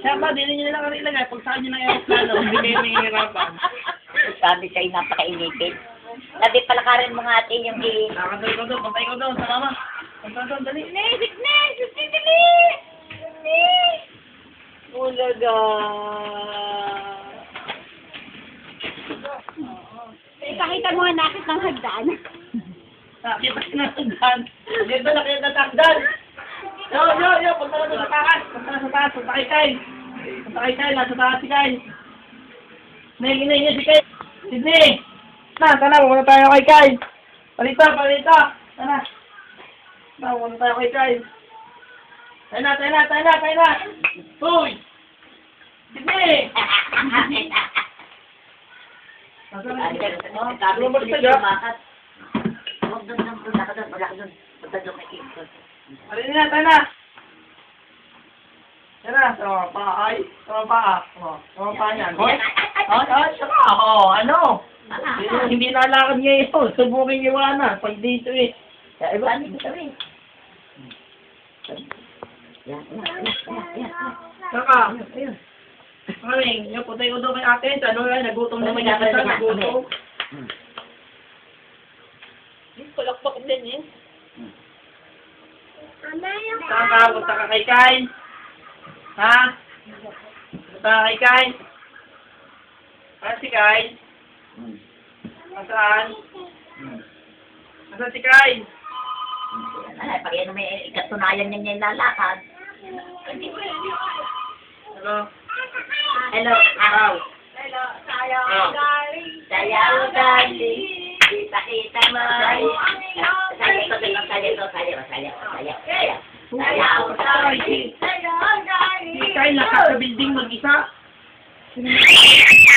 Dapat, hindi nyo lang ilagay. Pag saan nyo ng aeroplano, hindi kayo may hihirapan. Sabi sa'yo, napakainitin. Sabi, palakarin mo nga atin yung Nakadol ko doon, pantay ko doon, sa mama. Pantay doon, dali. Dali! Ulaga. Ipakita mo nga nakit ng hagdan. Nakita ka na hagdan. Dito, nakita na hagdan. Yo! Punta na doon sa taas. Punta na sa taas, punta kay Kyle. Punta kay Kyle, nasa taas si Kyle. Hinay si Kyle. Sydney! Tara, pumunta tayo kay Kyle. Palita. Tara. Pumunta tayo kay Kyle. Tayo na. Hoy! Sydney! Tayo na. Sama pa yan. Ano? Hindi nalakad niya yun. Subukin niyo na. Pag dito eh. Iba, ano sabi? Saka. Kaming, yung putay ko doon kay ate. Ano yan? Nagutom naman niya kita. Nagutom. Kulak-pak din eh. Saka, punta ka kay Kyle. Ha? Punta ka kay Kyle. Saan si Kyle? Saan? Saan si Kyle? Pag yan may katunayan niya yung lalakad. Hello? Hello. Sayaw galing. Kita mo. Sayaw. Si Kyle nasa building mag-isa.